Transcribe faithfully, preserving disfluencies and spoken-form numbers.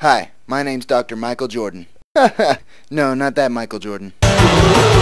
Hi, my name's Doctor Michael Jordan. No, not that Michael Jordan.